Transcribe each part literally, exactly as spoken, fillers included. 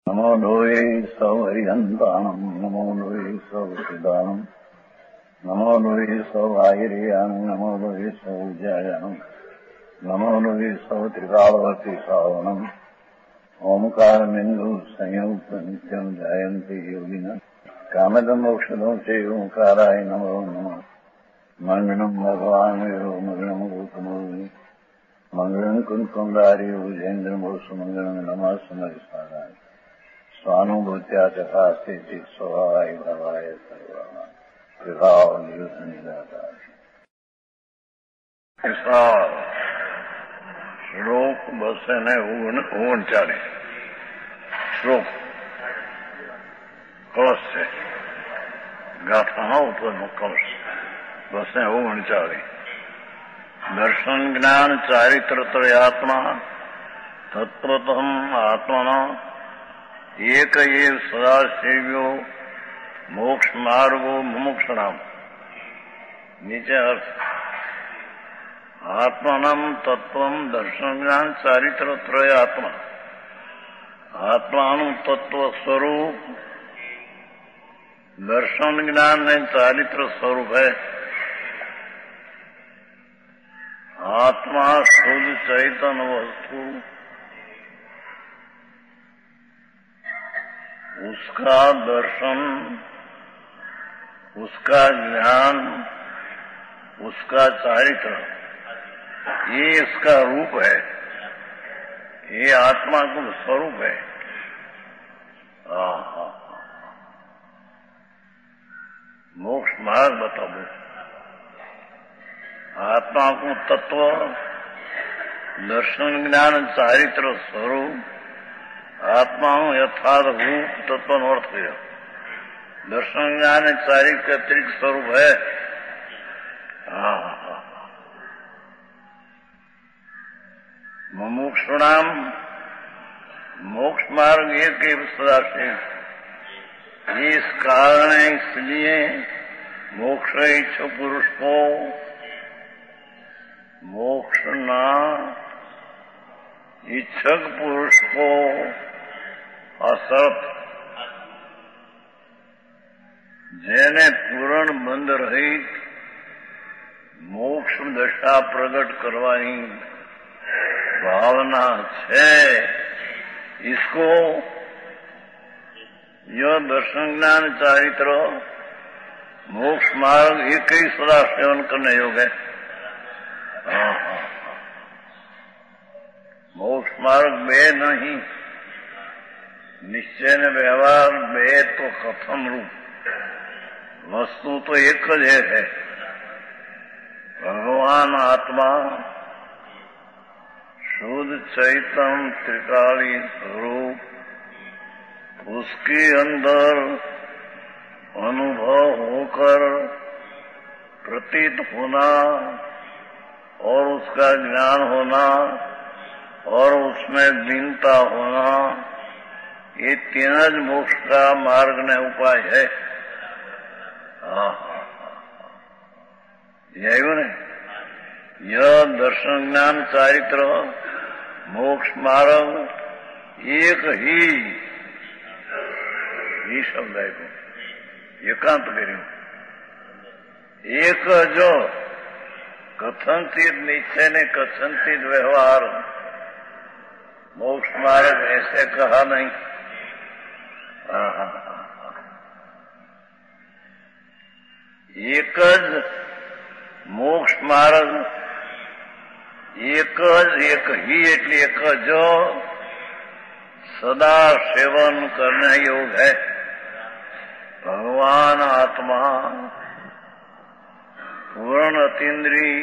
नमो लोये सौहरिहन्ताणम् नमो लोये सौहृदानम् नमो लोये सौभागिर्यानम् नमो लोये सौज्यायानम् नमो लोये सौत्रिकालवती सावनम् ओंकारमिन्दु संयुक्त नित्यम् जायन्ति योगिनः कामदमोक्षदं च ओंकाराय नमो नमः मंगलम् भगवान् वीरो मंगलम् गौतमोऽग्नि मंगलम् कुन्कुण्डारि भुजेन्द्रमोसु मंगलम् नमः समरिसाराय स्वानुभूत्या चकास्ते स्वभावाय भवाय सर्वाः प्रभाव निरुद्धनिदाता श्लोक बसे ने ओगणचालीस श्लोक कलश से गाथा उत्पन्न कलश बसे ओगणचालीस दर्शन ज्ञान चारित्र त्रयात्मा तत्प्रथम आत्मना एक एव सदा सेव्यो मोक्ष मार्गो मुमुक्षणाम। नीचे अर्थ आत्मनम तत्वम दर्शन ज्ञान चारित्र त्रय आत्मा। आत्मानु तत्व स्वरूप दर्शन ज्ञान ने चारित्र स्वरूप है। आत्मा शुद्ध चैतन्य वस्तु, उसका दर्शन, उसका ज्ञान, उसका चारित्र, ये इसका रूप है। ये आत्मा का स्वरूप है। आहा, मोक्ष मार्ग बताओ। आत्मा को तत्व, दर्शन ज्ञान चारित्र स्वरूप, आत्मा यथार्थ रूप तत्व अर्थ किया। दर्शन ज्ञान चारित्र का अतिरिक्त स्वरूप है। मुमुक्षुणाम मोक्ष मार्ग एक एव सदा से। इस कारण है, इसलिए मोक्ष इच्छु पुरुष को मोक्ष ना इच्छक पुरुष को असत जेने पूर्ण बंध रहित मोक्ष दशा प्रकट करवानी भावना है, इसको यह दर्शन ज्ञान चारित्र मोक्ष मार्ग एक ही सदा सेवन करने योग है। मोक्ष मार्ग बे नहीं, निश्चय ने व्यवहार बे तो कथम रूप, वस्तु तो एक है। भगवान आत्मा शुद्ध चैतन्य त्रिकाली स्वरूप, उसके अंदर अनुभव होकर प्रतीत होना और उसका ज्ञान होना और उसमें दीनता होना, ये तीन ज मोक्ष का मार्ग ने उपाय है। यही ने यह दर्शन ज्ञान चारित्र मोक्ष मार्ग एक ही ही शब्द है को एकांत करियो। एक जो कथनचित निश्चय ने कथनचित व्यवहार मोक्ष मार्ग ऐसे कहा नहीं। एक ज मोक्ष मार्ग एक ज एक ही એટલે એક જ सदा सेवन करने योग है। भगवान आत्मा पूर्ण अतीन्द्रिय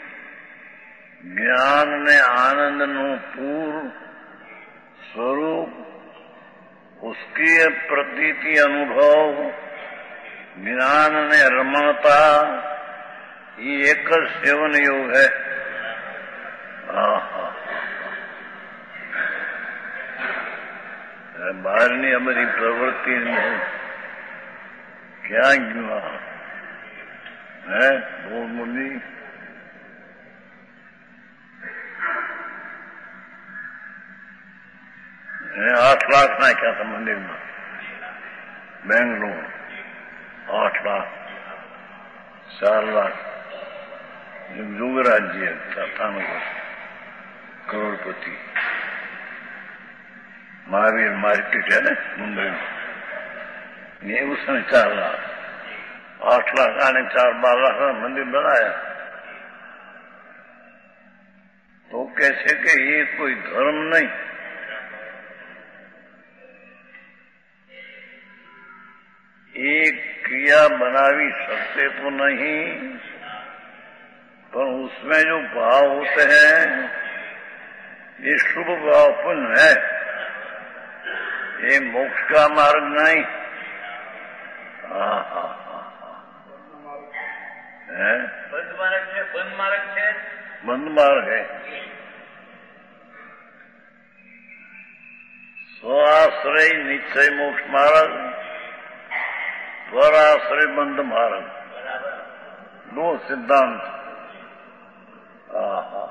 ज्ञान ने आनंद नु पूर्ण स्वरूप, उसकी प्रतीति अनुभव ज्ञान ने रमणता, ये एक सेवन योग है। बाहरनी हमारी प्रवृत्ति में क्या क्यों है बोल मुनि आठ लाख नाख्या था मंदिर में बेंगलोर, आठ लाख चार लाख जुगराज जी था करोड़पति महावीर मार्केट है ना मुंबई में, ये उसने चार लाख आठ लाख आने चार बारह लाख का मंदिर बनाया। तो कैसे कि ये कोई धर्म नहीं, एक क्रिया बनावी सकते तो नहीं, पर उसमें जो भाव होते हैं ये शुभ भाव पुण्य है, ये मोक्ष का मार्ग नहीं। हाँ हाँ है बंद मार्ग है, बंद मार्ग है, बंद मार्ग है। स्वाश्रय निश्चय मोक्ष मार्ग, स्वराश्रय बंद मार्ग, दो सिद्धांत। आहा,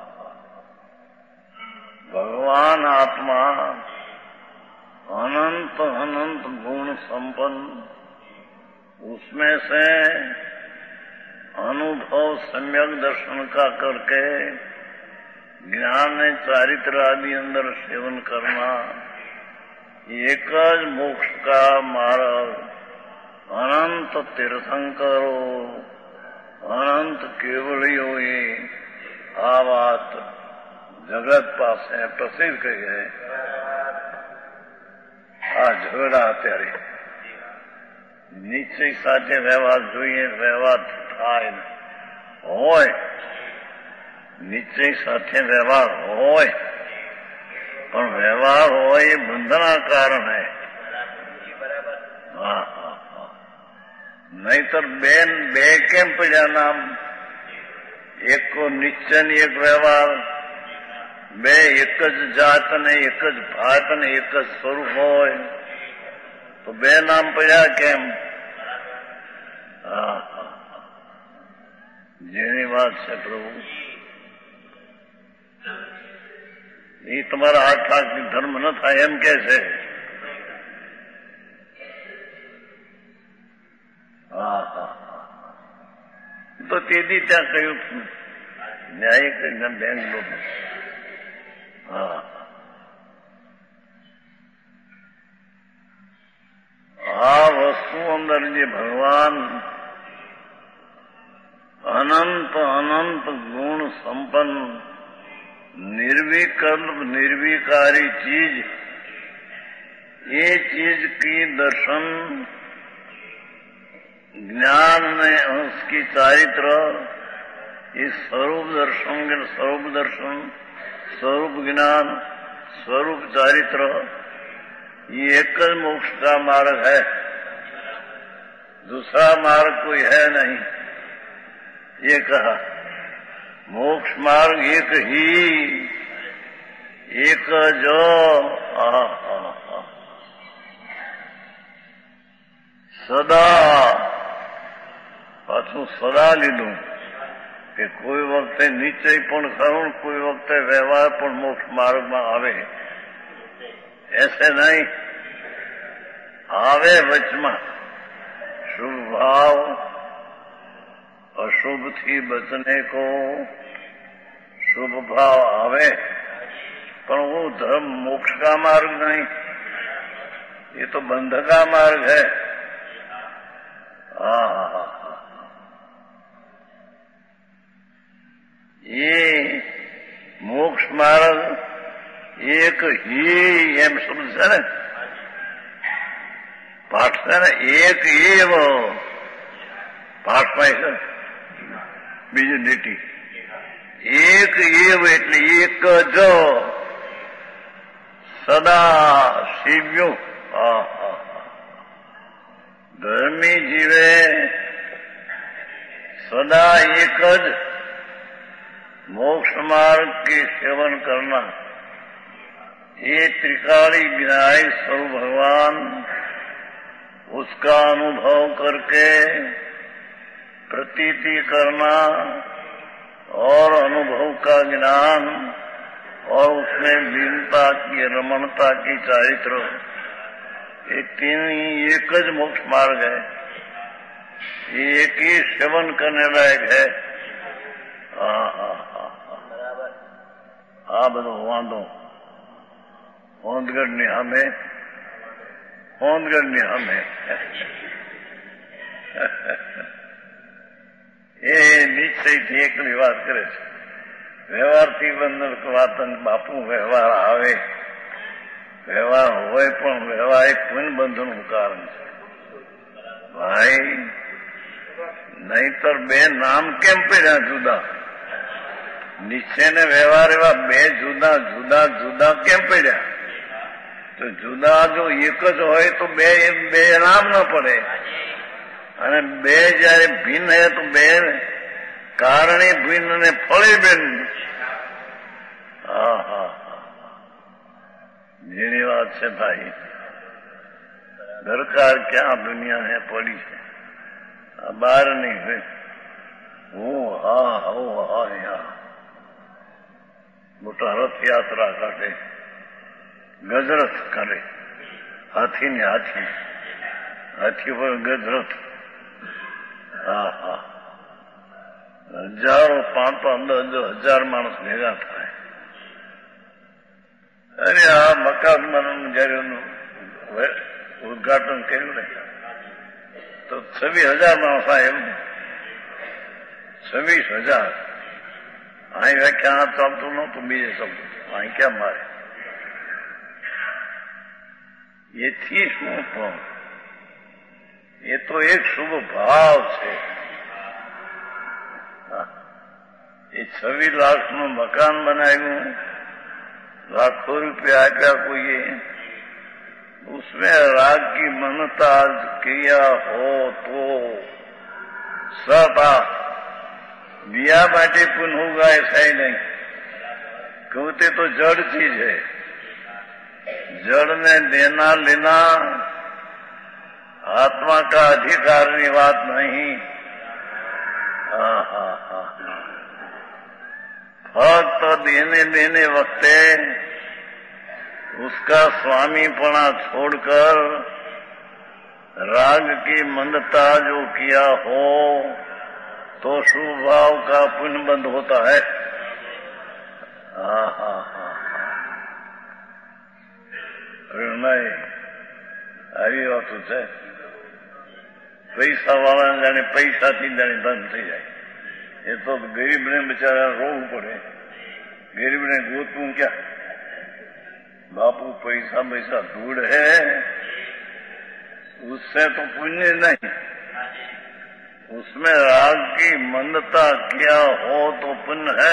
भगवान आत्मा अनंत अनंत गुण संपन्न, उसमें से अनुभव सम्यक दर्शन का करके ज्ञान चारित्र आदि अंदर सेवन करना, एक मोक्ष का मार्ग। अनंत तीर्थंकरो अनंत केवलियो ये आ बात जगत पास है प्रसिद्ध कही है। आ झगड़ा અત્યારે નિશ્ચય સાથે વ્યવહાર જોઈએ, વ્યવહાર થાય હોય, નિશ્ચય સાથે વ્યવહાર હોય, પણ વ્યવહાર હોય એ બંધના કારણે। હા હા હા, નહીતર બેન બે કેમ પડ્યા નામ? એક નિશ્ચય ને એક વ્યવહાર, બે એક જ જાત ને એક જ ભાત ને એક જ સ્વરૂપ હોય તો બે નામ પડ્યા કેમ? હા હા, જેની વાત છે પ્રભુ, એ તમારા આઠ લાખ ધર્મ ન થાય એમ કે છે। હા હા, તો તેથી ત્યાં કહ્યું ન્યાયિક બેંગ્લોર। હા, આ વસ્તુ અંદર જે ભગવાન અનંત અનંત ગુણ સંપન્ન निर्विकल्प निर्विकारी चीज, ये चीज की दर्शन ज्ञान में उसकी चारित्र, इस स्वरूप दर्शन के स्वरूप दर्शन, स्वरूप ज्ञान, स्वरूप चारित्र, ये एक ही मोक्ष का मार्ग है, दूसरा मार्ग कोई है नहीं। ये कहा मोक्ष मार्ग एक ही, एक जो आ, आ, आ, सदा पाछू सदा लीधुं कि कोई वक्त निश्चय पण करूं, कोई वक्त व्यवहार पण मोक्ष मार्ग में आवे, ऐसे नहीं आवे। वच में शुभ भाव अशुभ थी बचने को शुभ भाव आवे, पर वो धर्म मोक्ष का मार्ग नहीं, ये तो बंध का मार्ग है। हाँ, ये मोक्ष मार्ग एक ही एम शब्द है न, पाठ है न, एक एव पाठ में बीजू नीति एक एव એટલે એક જ સદા શિવ્યો। ધર્મી જીવે सदा एक ज मोक्ष मार्ग के सेवन करना, ये त्रिकाली विनायक स्वरूप भगवान, उसका अनुभव करके प्रतीति करना और अनुभव का ज्ञान और उसमें दीनता की, रमणता की चारित्र, ये तीन ही एक ज मोक्ष मार्ग है। ये एक ही सेवन करने लायक है। हाँ हाँ हाँ બરાબર. આ બધો વાંધો હોંદગઢની સામે હોંદગઢની સામે એ નિશ્ચયથી એકલી વાત કરે છે. વ્યવહારથી બંદર વાત બાપુ વ્યવહાર આવે, વ્યવહાર હોય પણ વ્યવહાર એ પુનબંધનું કારણ છે ભાઈ. નહીતર બે નામ કેમ પડ્યા જુદા? નિશ્ચય ને વ્યવહાર એવા બે જુદા જુદા જુદા કેમ પડ્યા? તો જુદા જો એક જ હોય તો બે બે નામ ન પડે, અને બે જયારે ભિન્ન હે તો બે કારણે ભિન્ન ને ફળે ભિન્ન. હા હા હા જેની વાત છે ભાઈ. દરકાર ક્યાં દુનિયા હે પડી છે, આ બહાર નહીં હોય. હું હા હો હા યા મોટા રથયાત્રા કાઢે, ગજરથ કરે, હાથી ને હાથી, હાથી પર ગજરથ. હા હા હજારો પાંચ પાંચ દસ હજાર માણસ ભેગા થાય. અરે આ મકાન જયારે ઉદઘાટન કર્યું ને તો છવ્વીસ હજાર માણસ એમ છવ્વીસ હજાર અહીં વ્યાખ્યાન ચાલતું નહોતું, બીજે ચાલતું. અહીં ક્યાં મારે એથી શું પણ એ તો એક શુભ ભાવ છે. એ છવ્વીસ લાખ નું મકાન બનાવ્યું, लाखों रुपया आप्या कोई, उसमें राग की मनता किया हो तो सदा दिया बाटे पुन होगा ऐसा ही नहीं. कहते तो जड़ चीज है, जड़ ने देना लेना आत्मा का अधिकार की बात नहीं. हाँ हाँ हाँ फक्त देने देने वक्ते उसका स्वामीपना छोड़कर राग की मंदता जो किया हो तो शुभ भाव का पुण्य बंद होता है. हाँ हाँ हाँ नहीं આવી વાતો છે. પૈસા વાળા જાણે પૈસાથી જાણે બંધ થઈ જાય. એ તો ગરીબને બિચારા રોવું પડે. ગરીબને ગોતવું ક્યાં? बापू पैसा पैसा धूड़ है, उससे तो पुण्य नहीं. उसमें राग की मंदता किया हो तो पुण्य है.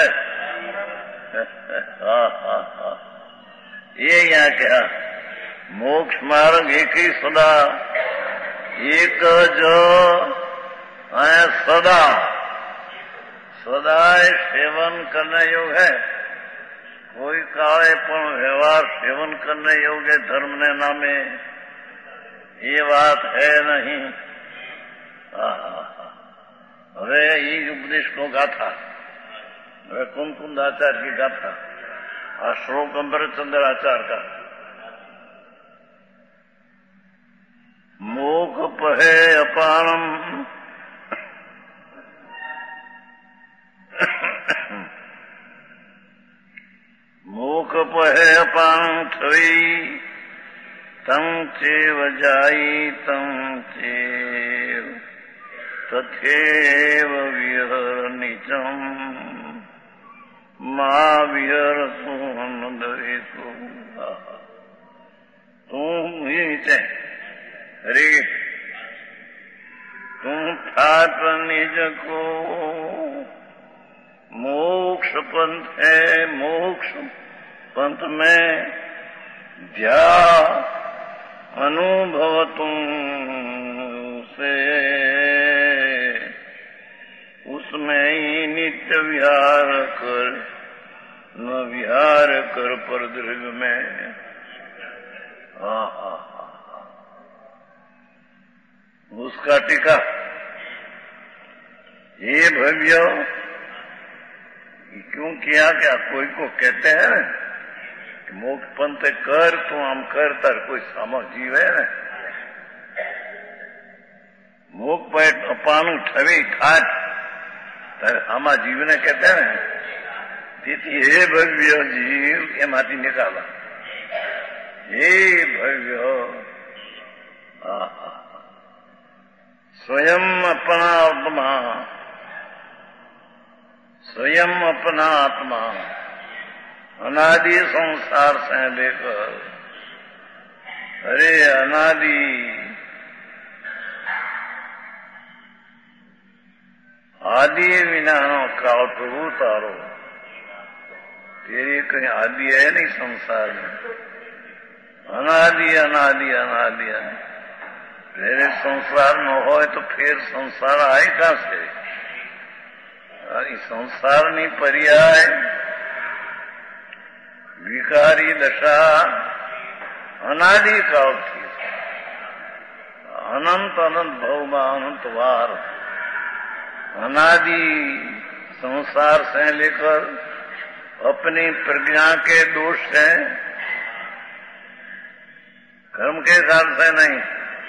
हाँ हाँ हाँ ये यहाँ क्या मोक्ष मार्ग एक ही सदा एक जो सदा सदा सेवन करने योग है. કોઈ કાળે પણ વ્યવહાર સેવન કરને યોગ્ય ધર્મને નામે એ વાત હે નહીં. હવે એ ઉપદેશ નો ગાથા, હવે कुमकुंद आचार्य की गाथा, आ श्लोक अमृतचंद्र आचार्य का. मोख पहे अपानम मोख पहे अपान थई तं चेव जाई तं चेव तथेव विहर निजम मा विहर सुनंदेशु. तुम ही नीचे अरे तुम ठाट निज को मोक्ष पंथ है, मोक्ष पंथ में ध्या अनुभव तुम से उसमें ही नित्य विहार कर न विहार कर पर दीर्घ में. हाँ हाँ हाँ उसका टीका ये भव्य क्यों किया? क्या कोई को कहते हैं મોક્ષ પંથે કર તું આમ કર તાર કોઈ સામો જીવે ને મોક્ષ પર અપાનું ઠવી ઠાઠ તારે આમાં જીવને કહેતા ને તેથી હે ભવ્ય જીવ એમાંથી નીકાળવા હે ભવ્ય स्वयं अपना आत्मा स्वयं अपना आत्मा अनादि संसार से लेकर अरे अनादि आदि विना नो काल प्रभु तारो तेरी कहीं आदि है नहीं संसार में अनादि अनादि अनादि मेरे संसार न हो तो फिर संसार आए कहां से संसार नहीं पर्याय विकारी दशा अनादि काल थी अनंत अनंत भव अनंत वार अनादि संसार से लेकर अपनी प्रज्ञा के दोष से कर्म के हिसाब से नहीं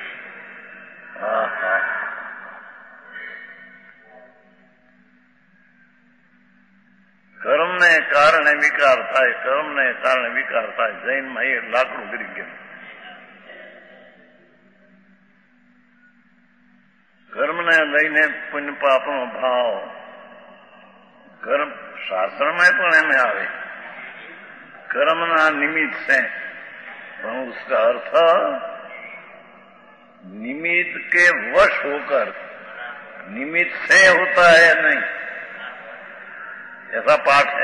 कर्म ने कारण विकार થાય કર્મ ને કારણે વિકાર થાય જૈનમાં એ લાકડું ગરી ગયું કર્મને લઈને પુણ્ય પાપનો ભાવ કર્મ શાસ્ત્રમાં પણ એમ આવે કર્મના નિમિત્ત છે પણ उसका अर्थ निमित्त के वश होकर निमित्त से होता है नहीं ऐसा पाठ है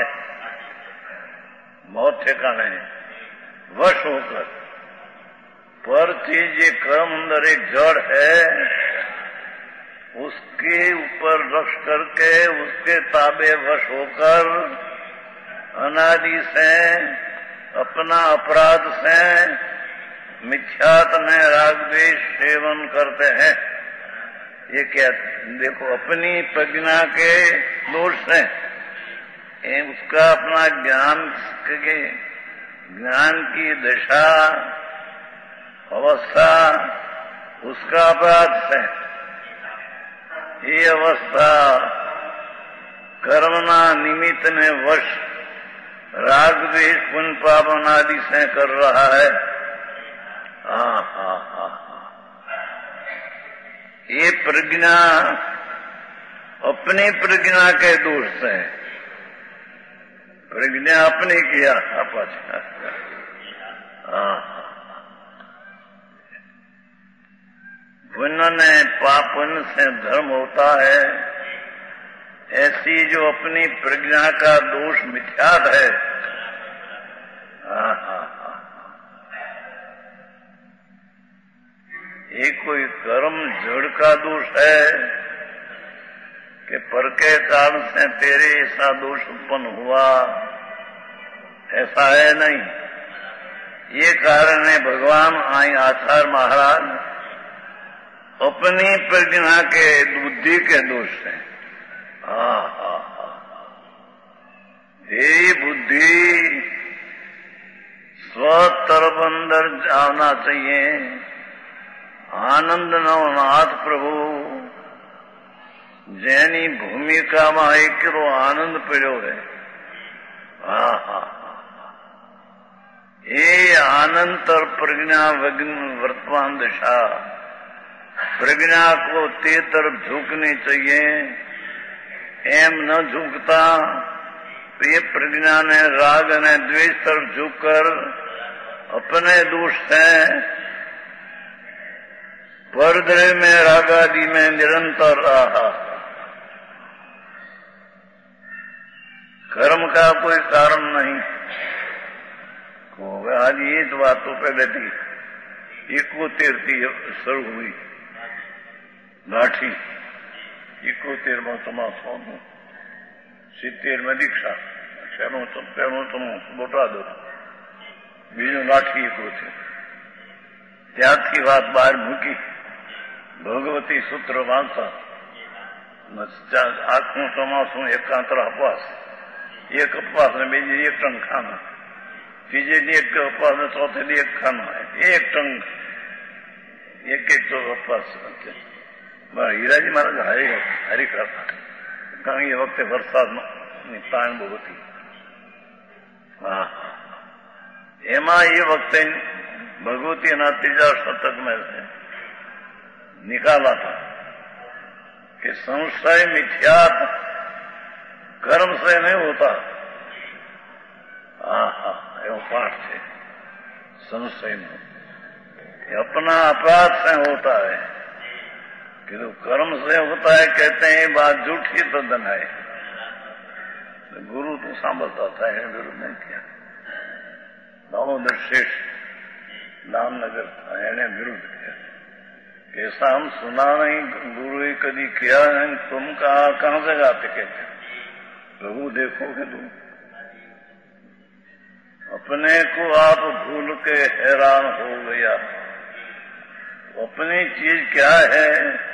बहुत ठिकाने है वश होकर पर चीज ये कर्म अंदर एक जड़ है उसके ऊपर रक्ष करके उसके ताबे वश होकर अनादि से अपना अपराध से मिथ्यात में राग द्वेष सेवन करते हैं ये क्या देखो अपनी प्रज्ञा के दोष से उसका अपना ज्ञान के ज्ञान की दशा अवस्था उसका अपराध से ये अवस्था कर्मना निमित्त में वश राग द्वेष पुण्य पाप अनादि से कर रहा है हाँ हाँ हाँ ये प्रज्ञा अपनी प्रज्ञा के दोष से प्रज्ञा अपनी किया पाछा हाँ पुण्य ने पाप पुण्य से धर्म होता है ऐसी जो अपनी प्रज्ञा का दोष मिथ्यात है हाँ हाँ ये कोई कर्म जड़ का दोष है कि पर के कारण से तेरे ऐसा दोष उत्पन्न हुआ ऐसा है नहीं ये कारण है भगवान आई आचार्य महाराज अपनी प्रज्ञा के बुद्धि के दोष से हाँ हाँ हाँ ये बुद्धि स्वतरफ अंदर जाना चाहिए आनंद नो नाथ प्रभु जैनी भूमिका में एक आनंद पड़ो है हाँ हाँ ये आनंतर प्रज्ञा वर्तमान दशा प्रज्ञा को ते तरफ झुकनी चाहिए एम न झुकता तो ये प्रज्ञा ने राग ने द्वेष तरफ झुककर अपने दोष से परद्रव्य में रागादि में निरंतर रहा कर्म का कोई कारण नहीं आज ये तो बात तो पहले थी इकोतेर थी शुरू हुई लाठी इकोतेर में તમાસો સિત્તેર में दीक्षा પહેલું તો પહેલું તો બોટાદ હતું બીજું લાઠી ઇકોતેર ત્યારથી વાત બહાર મૂકી ભગવતી સૂત્ર વાંચતા આખું ચોમાસું એકાંતર અપવાસ એક અપવાસ ને બીજી એક ટન ખાના तीजे दी एक उपवास में चौथे दी एक खाना है, एक टंग एक एक तो उपवास करते। हीराजी महाराज हरी हरी करता कारण ये वक्त वरसाद पाण बहुत ही हाँ एमा ये वक्त भगवती ना तीजा शतक में से निकाला था कि संशय मिथ्यात कर्म से नहीं होता। हाँ हाँ एवं पाठ थे संशय में अपना अपराध से होता है कि तो कर्म से होता है कहते हैं बात झूठी तो दनाए तो गुरु तो सांभलता था गुरु ने किया। दामोदर शेष दामनगर था एने विरुद्ध किया कैसा हम सुना नहीं गुरु ही कभी किया नहीं तुम कहा कहां से गाते कहते प्रभु देखोगे तुम अपने को आप भूल के हैरान हो गया। अपनी चीज क्या है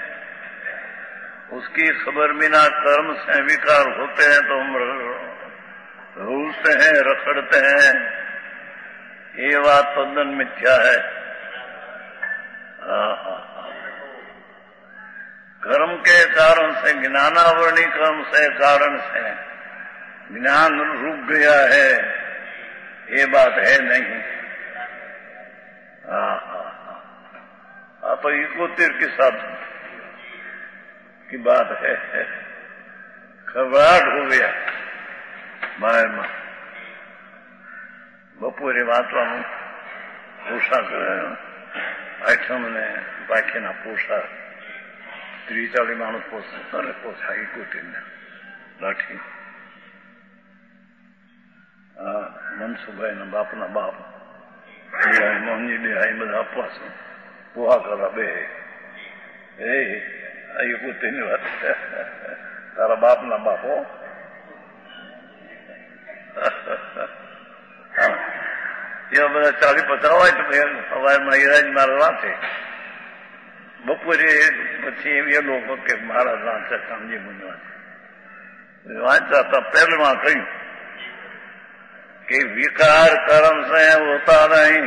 उसकी खबर बिना कर्म से विकार होते हैं तो हम रूलते हैं रखड़ते हैं। ये बात तद्दन मिथ्या है। कर्म के कारण से ज्ञानावरणी कर्म से कारण से ज्ञान रुक गया है ये बात है नहीं। आप इकोतिर के साथ की बात है, है। घबराहट हो गया बाहर में बपोरे वांचवा पोशाक आठम ने बाकी ना पोशाक ત્રીસ ચાલીસ માણસ પોષાય પોષાય ઇકોતેર ને લાઠી મનસુભાઈ ના બાપ ના બાપ મોહનજી દેહાઈ બધા અપવાસ પોહા કરવા બે એ ઇકોતેર ની વાત તારા બાપ ના બાપો એવા બધા ચાલી પચાસ હોય તો સવારમાં હીરાજ મારા વાંચે બપોરે પછી એ લોકો કે મારા વાંચે કામજી મુનિ વાંચે વાંચતા હતા પહેલમાં કહ્યું कि विकार कर्म से होता नहीं।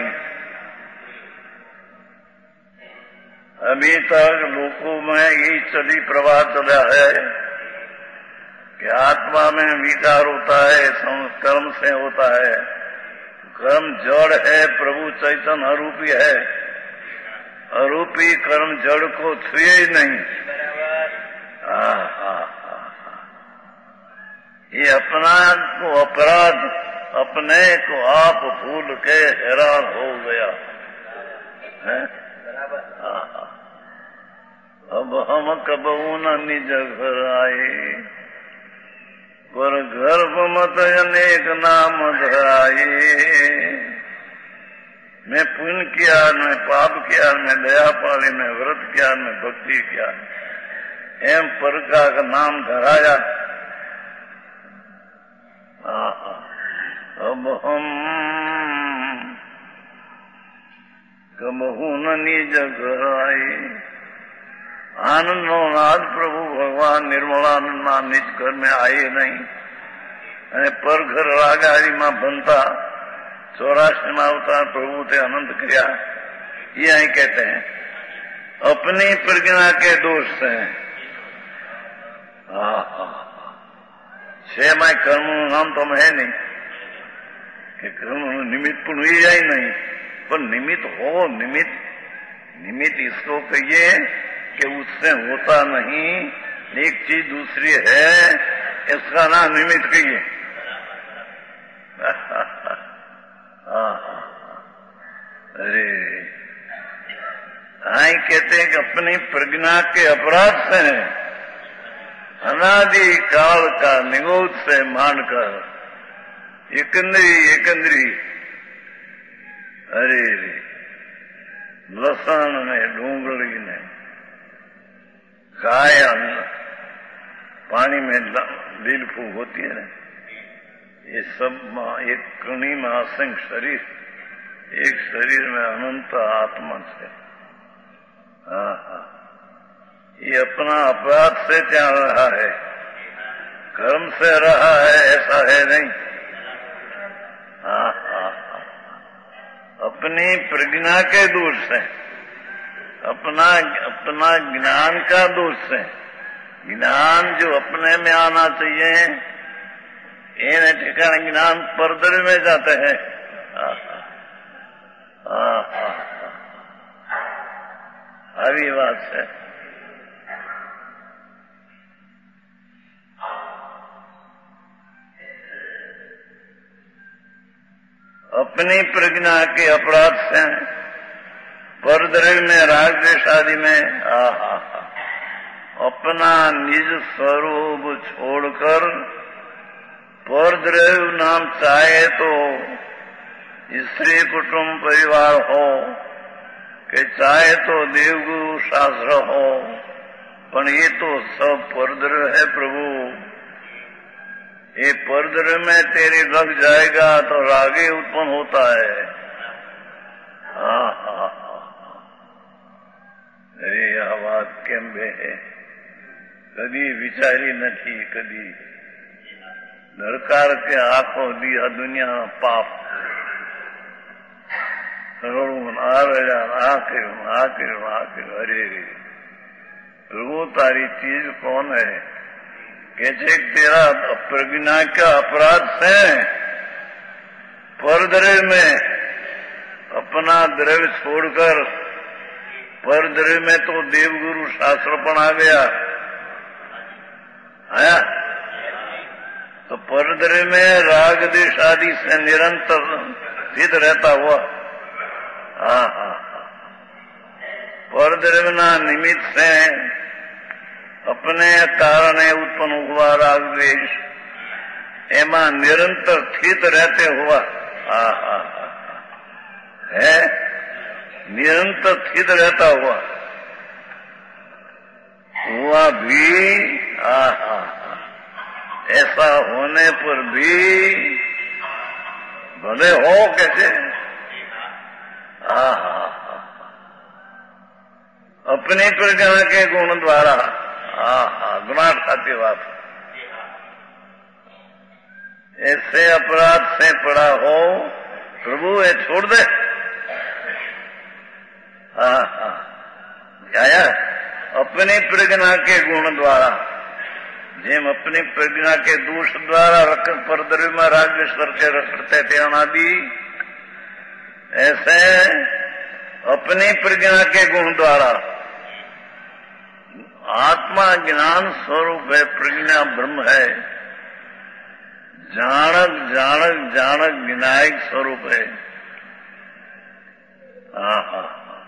अभी तक लोगों में यही चली प्रवाह चला है कि आत्मा में विकार होता है कर्म से होता है। कर्म जड़ है प्रभु चैतन्य अरूपी है अरूपी कर्म जड़ को छुए ही नहीं। आ, आ, आ, ये अपना को अपराध अपने को आप भूल के हैरान हो गया है। अब हम कबहू न निज घर आए पर गर्भ मत अनेक नाम धराए। मैं पुण्य किया मैं पाप किया मैं दया पाली मैं व्रत किया मैं भक्ति किया एम पर का नाम धराया। अब हम कबहू न निज घर आए। आनंद नाथ प्रभु भगवान निर्मलानंद नाम निज घर में आए नहीं અને પર ઘર રાગારી માં બનતા चौरासी में अवतार प्रभु थे अनंत क्रिया ये यही कहते हैं अपनी प्रज्ञा के दोष से। छह माय कर्म नाम तो है नहीं कि कर्म निमित्त पुण्य हुई जाए नहीं पर निमित्त हो निमित्त निमित्त इसको कहिए कि उससे होता नहीं एक चीज दूसरी है इसका नाम निमित्त कहिए। अरे आई कहते हैं कि अपनी प्रज्ञा के अपराध से अनादि काल का निगोद से मानकर एकंदरी एकंदरी अरे रे लसन ने डूंगली ने काय पानी में लील फूक होती है ना ये सब एक कणी में असंख्य शरीर एक शरीर में अनंत आत्मा से। हाँ हाँ ये अपना अपराध से क्या रहा है कर्म से रहा है ऐसा है नहीं। हाँ हाँ हाँ अपनी प्रज्ञा के दोष से, अपना अपना ज्ञान का दोष से, ज्ञान जो अपने में आना चाहिए इन ठिकाने ज्ञान परदर में जाते हैं। हरी बात है। अपनी प्रज्ञा के अपराध से परद्रव्य में, राग द्वेष आदि में आहा अपना निज स्वरूप छोड़कर परद्रव्य नाम चाहे तो स्त्री कुटुंब परिवार हो कि चाहे तो देवगुरु शास्त्र हो, पर ये तो सब परद्रव्य है प्रभु। ये परद्रव्य में तेरे लग जाएगा तो रागे उत्पन्न होता है। आहा अरे यह बात केम बे कदी विचारी नहीं, कदी नरकार के आंखों दी आ दुनिया पाप करोड़ों आ रहा आ करूं आ करूं आ करूं। अरे प्रभु तारी चीज कौन है कि तेरा प्रज्ञा का अपराध से परद्रव्य में अपना द्रव्य छोड़कर परद्रव्य में तो देवगुरु शास्त्रपण आ गया आया, तो परद्रव्य में राग द्वेष आदि से निरंतर स्थित रहता हुआ हा हा परद्रव्य ना निमित्त से अपने कारण उत्पन्न हुआ राग द्वेष एमा निरंतर स्थित रहते हुआ हा हा है निरंतर स्थित रहता हुआ हुआ भी आहा ऐसा होने पर भी भले हो कैसे आहा अपनी प्रज्ञा के गुण द्वारा आहा गुणाठ खाती बात ऐसे अपराध से पड़ा हो प्रभु ये छोड़ दे। आहा आया अपनी प्रज्ञा के गुण द्वारा जेम अपनी प्रज्ञा के दोष द्वारा रख परद्रव्य में राग करके रखते थे अनादि, ऐसे अपनी प्रज्ञा के गुण द्वारा आत्मा ज्ञान स्वरूप है, प्रज्ञा ब्रह्म है, जानक जानक जानक विनायक स्वरूप है। आहा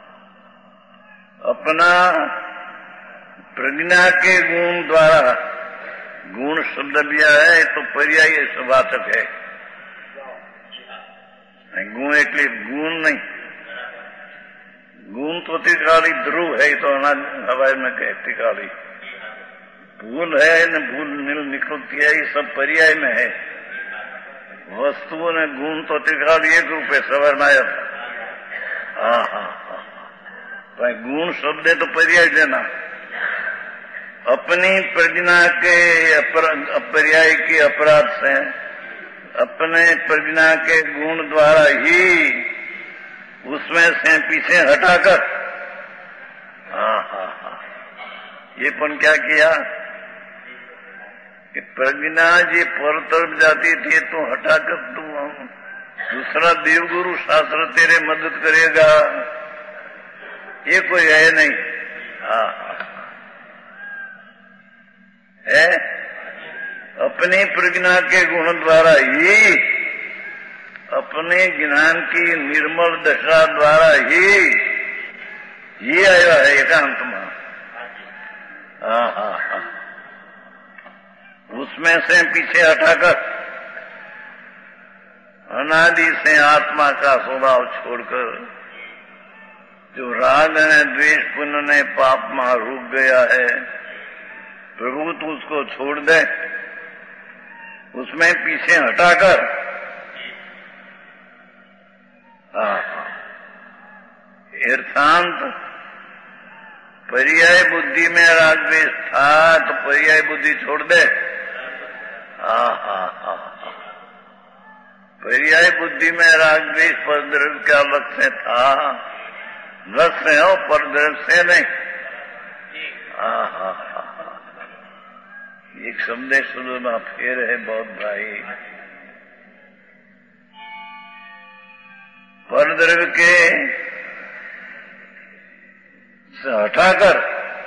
अपना प्रज्ञा के गुण द्वारा, गुण शब्द भी है तो पर्याय सुवाचक है, गुण એટલે गुण नहीं, गुण तो त्रिकाली ध्रुव है तो हवाई में कहे त्रिकाली, भूल है न भूल नील निकलती है, ये सब पर्याय में है। वस्तुओं ने गुण तो त्रिकाली एक रूप है सवर नायक। हाँ हाँ हाँ भाई गुण शब्द है तो पर्याय देना, अपनी प्रज्ञा के पर्याय के अपराध से अपने प्रज्ञा के गुण द्वारा ही उसमें से पीछे हटाकर हाँ हाँ हाँ ये पण क्या किया कि प्रज्ञा जी पर तरफ जाती थी तो हटाकर तू दूसरा देवगुरु शास्त्र तेरे मदद करेगा, ये कोई है नहीं। हाँ है अपनी प्रज्ञा के गुण द्वारा ही, अपने ज्ञान की निर्मल दशा द्वारा ही ये आया है एकांत में। हाँ हाँ हाँ उसमें से पीछे हटाकर अनादि से आत्मा का स्वभाव छोड़कर जो राग ने द्वेष पुण्य ने पाप में रुक गया है प्रभु तू उसको छोड़ दे, उसमें पीछे हटाकर अर्थांत पर्याय बुद्धि में राग द्वेष था तो पर्याय बुद्धि छोड़ दे। हा हा हा पर्याय बुद्धि में राग द्वेष पर द्रव्य क्या लक्ष्य था, रस से हो पर द्रव्य से नहीं। आहा, एक संदेश सुनो फिर है बहुत भाई। पर द्रव्य के से हटाकर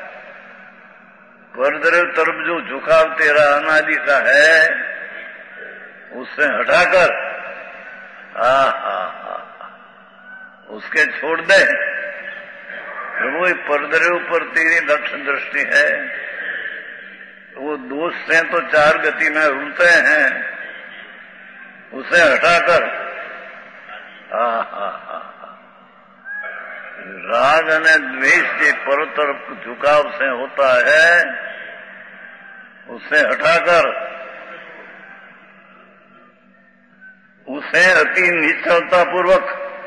पर द्रव्य तरफ जो झुकाव तेरा अनादि का है उससे हटाकर हा हा हा उसके छोड़ दे। प्रभु परद्रव्य पर तेरी लक्ष्य दृष्टि है, वो दोष से तो चार गति में रुलते हैं, उसे हटाकर हा हा हा राग અને द्वेष के पर तरफ झुकाव से होता है, उसे हटाकर उसे अति निश्चलता पूर्वक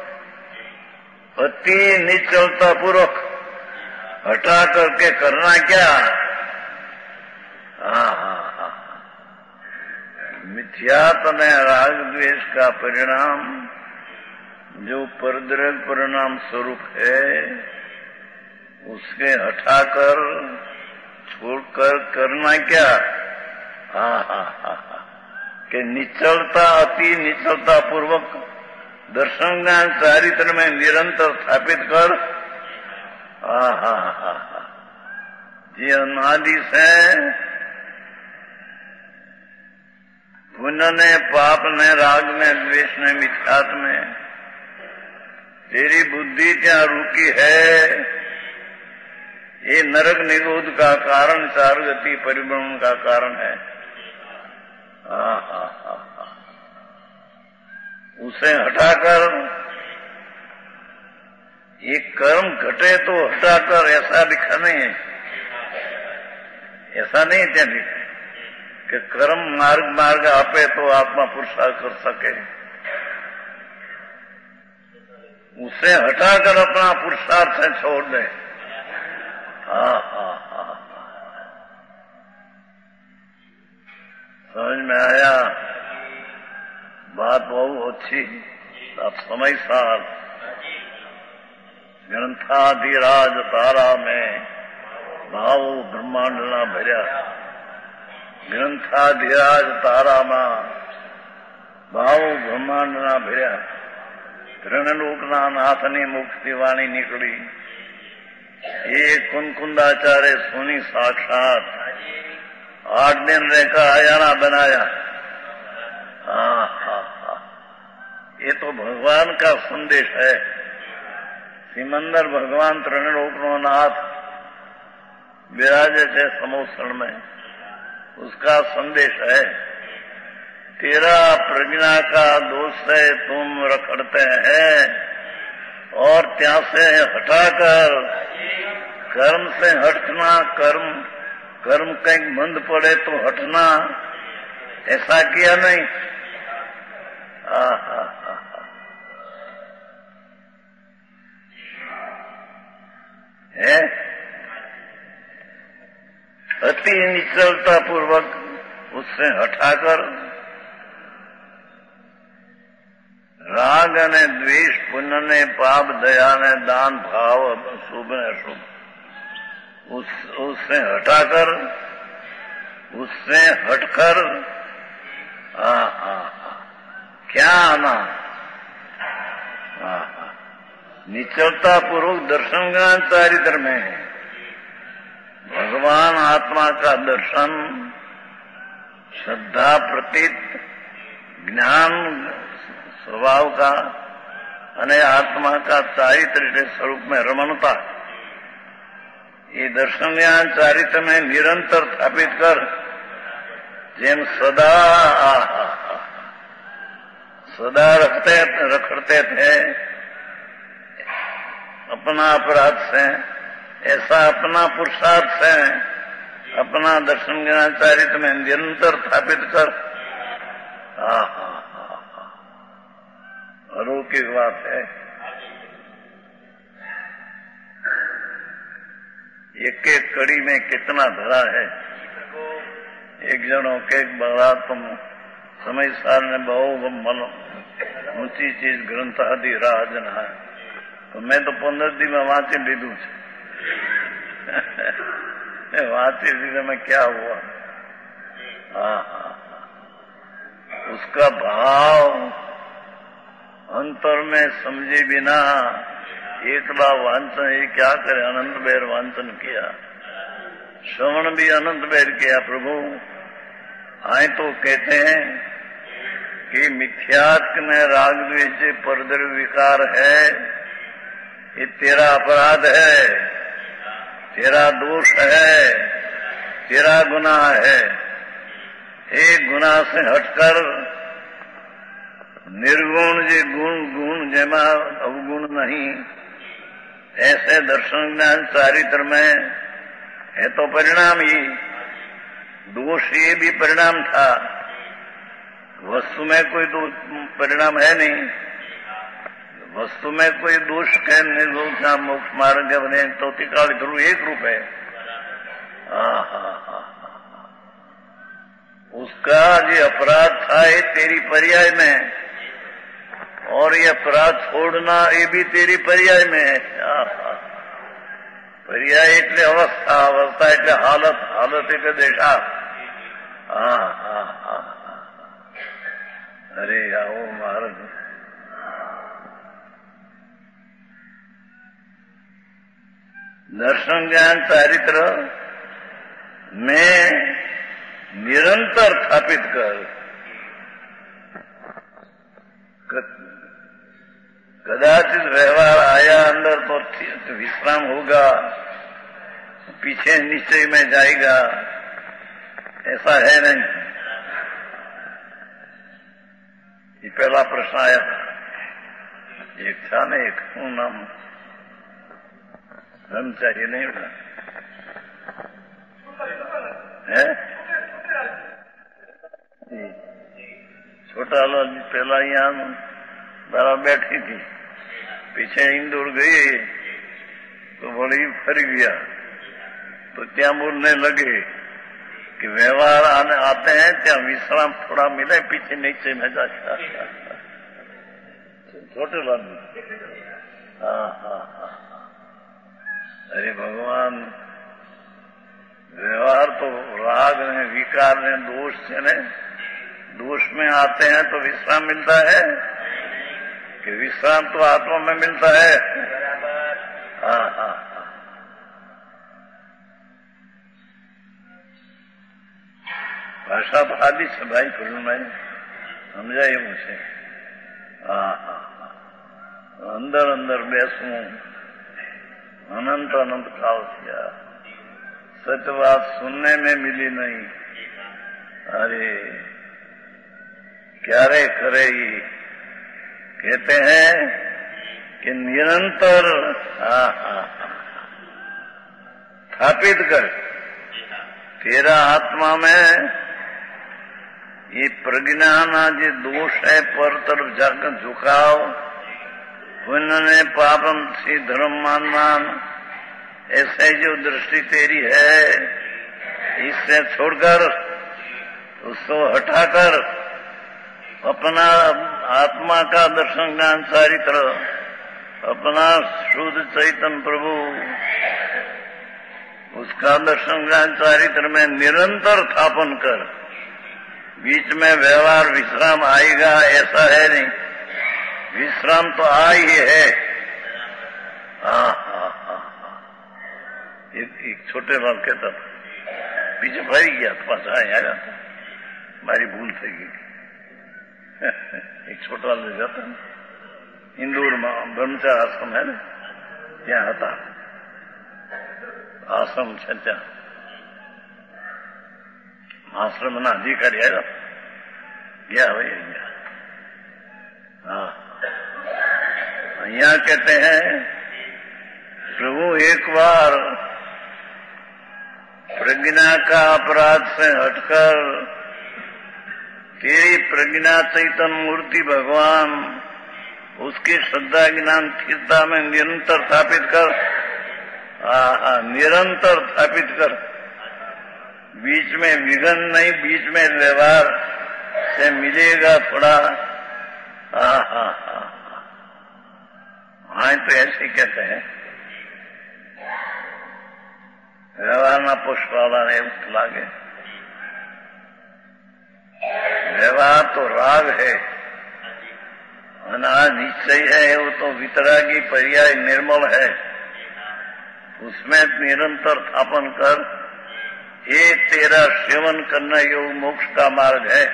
अति निश्चलता पूर्वक हटा करके करना क्या। हाँ हाँ हाँ मिथ्यात्व में राग द्वेष का परिणाम जो परद्रव्य परिणाम स्वरूप है, उसके हटाकर छोड़कर करना क्या। हाँ हाँ हाँ हाँ कि निश्चलता अति निश्चलता पूर्वक दर्शन ज्ञान चारित्र में निरंतर स्थापित कर। हाँ हाँ हाँ हाँ जी अनादि से पुण्य ने पाप ने राग में द्वेष ने मिथ्यात्व में तेरी बुद्धि क्या रुकी है, ये नरक निरोध का कारण चार गति परिभ्रमण का कारण है। हाँ हाँ हाँ हाँ उसे हटाकर ये कर्म घटे तो हटाकर ऐसा लिखा नहीं है, ऐसा नहीं क्या लिखा कि कर्म मार्ग मार्ग आपे तो आत्मा पुरुषार्थ कर सके। उसे हटाकर अपना पुरुषार्थ से छोड़ दे। हाँ हाँ हाँ समझ में आया, बात बहुत अच्छी। आप समय साल ग्रंथाधिराज तारा में भाव ब्रह्मांड ना भर्या, ग्रंथाधिराज तारा में भाव ब्रह्मांड ना भर्या, ત્રણલોકના નાથની મુક્તિ વાણી નીકળી, ये कुंकुंदाचार्य सोनी साक्षात आठ दिन रहकर आयाना बनाया। हाँ हाँ हाँ ये तो भगवान का संदेश है। सिमंदर भगवान त्रिलोकनो नाथ विराजे थे समोसण में, उसका संदेश है। तेरा प्रज्ञा का दोष है, तुम रखड़ते हैं और त्या से हटाकर कर्म से हटना, कर्म कर्म कहीं मंद पड़े तो हटना, ऐसा किया नहीं। हा हा हा है अति निश्चलता पूर्वक उससे हटाकर राग ने द्वेष पुण्य ने पाप दया ने दान भाव शुभ ने अशुभ उस उससे हटाकर उससे हटकर आ, आ, आ, क्या आना। निश्चलता पूर्वक दर्शन ज्ञान चारित्र में है। भगवान आत्मा का दर्शन, श्रद्धा प्रतीत ज्ञान स्वभाव का અને आत्मा का चारित्र स्वरूप में रमणता, ये दर्शन ज्ञान चारित्र में निरंतर स्थापित कर, जेम सदा सदा रखते रखड़ते थे अपना अपराध से, ऐसा अपना पुरुषार्थ से अपना दर्शन ज्ञान चारित्र में निरंतर स्थापित कर। हा हा अलौकिक बात है। एक एक कड़ी में कितना धरा है। एक जनों के एक बड़ा तुम समय सार ने बहु मनो ઊંચી ચીજ ગ્રંથ આદિ રાજના તો મેં તો પંદર દી में વાંચી લીધું છે વાંચी લીધે में क्या हुआ हाँ हाँ उसका भाव अंतर में समझे बिना एकला वांचन ये क्या करे अनंत बेर वांचन किया श्रवण भी अनंत बेर किया प्रभु आए तो कहते हैं कि मिथ्यात्व में राग द्वेष से परद्रव्य विकार है ये तेरा अपराध है तेरा दोष है तेरा गुनाह है एक गुनाह से हटकर निर्गुण जे गुण गुण जेमा अवगुण नहीं ऐसे दर्शन ज्ञान चारित्र में है तो परिणाम ही दोष ये भी परिणाम था वस्तु में कोई परिणाम है नहीं वस्तु में कोई दोष के निर्दोष मोक्ष मार्ग बने तो काल ध्रुव एक रूप है हाँ हाँ हाँ उसका जो अपराध था ये तेरी पर्याय में और ये अपराध छोड़ना ये भी तेरी पर्याय में है पर्याय એટલે અવસ્થા અવસ્થા એટલે હાલત હાલત એટલે દેશા હા હા હા અરે આવો મહારાજ दर्शन ज्ञान चारित्र में निरंतर स्थापित कर कदाचित व्यवहार आया अंदर तो विश्राम होगा पीछे निश्चय में जाएगा ऐसा है नहीं ये पहला प्रश्न आया था एक था ना एक हूं नाम धर्म चाहिए नहीं होगा है छोटा लाल पहला यहाँ दारा बैठी थी पीछे इंदौर गई तो बड़ी फर गया तो त्या बोलने लगे कि व्यवहार आने आते हैं त्या विश्राम थोड़ा मिले पीछे नीचे में जाता छोटे लाल हाँ हाँ हाँ अरे भगवान व्यवहार तो राग ने विकार ने दोष से ने दोष में आते हैं तो विश्राम मिलता है कि विश्राम तो आत्मा में मिलता है हाँ हाँ भाषा तो आदि से भाई फिल्म में समझाइए मुझे हाँ हाँ अंदर अंदर बैसूं अनंत अनंत काल किया सत्य बात सुनने में मिली नहीं अरे क्या रे करे कहते हैं कि निरंतर स्थापित कर तेरा आत्मा में ये प्रज्ञा ना जो दोष है पर तरफ जाकर झुकाव पुण्य पापम से धर्म मान मान ऐसे जो दृष्टि तेरी है इससे छोड़कर उसको हटाकर अपना आत्मा का दर्शन ज्ञान चारित्र अपना शुद्ध चैतन्य प्रभु उसका दर्शन ज्ञान चारित्र में निरंतर स्थापन कर बीच में व्यवहार विश्राम आएगा ऐसा है नहीं विश्राम तो आ ही है हाँ हाँ हाँ एक, एक छोटे बाल कहता था पीछे भर गया पास आया मारी भूल थी गई एक छोटा ले जाता इंदौर में ब्रह्मचार आश्रम है ना त्या था आश्रम છે ત્યાં આશ્રમના અધિકારી આવ્યા ગયા હવે અહીંયા हाँ यहाँ कहते हैं प्रभु एक बार प्रज्ञा का अपराध से हटकर तेरी प्रज्ञा चैतन्य मूर्ति भगवान उसकी श्रद्धा ज्ञान स्थिरता में निरंतर स्थापित कर आ, निरंतर स्थापित कर बीच में विघन नहीं बीच में व्यवहार से मिलेगा थोड़ा हाँ हाँ हाँ हाँ तो ऐसे कहते हैं व्यवहार पुष्पाला ने लागे। व्यवहार तो राग है, अनाज निश्चय है, वो तो वितरागी पर्याय निर्मल है, उसमें निरंतर स्थापन कर ये तेरा सेवन करना योग मोक्ष का मार्ग है।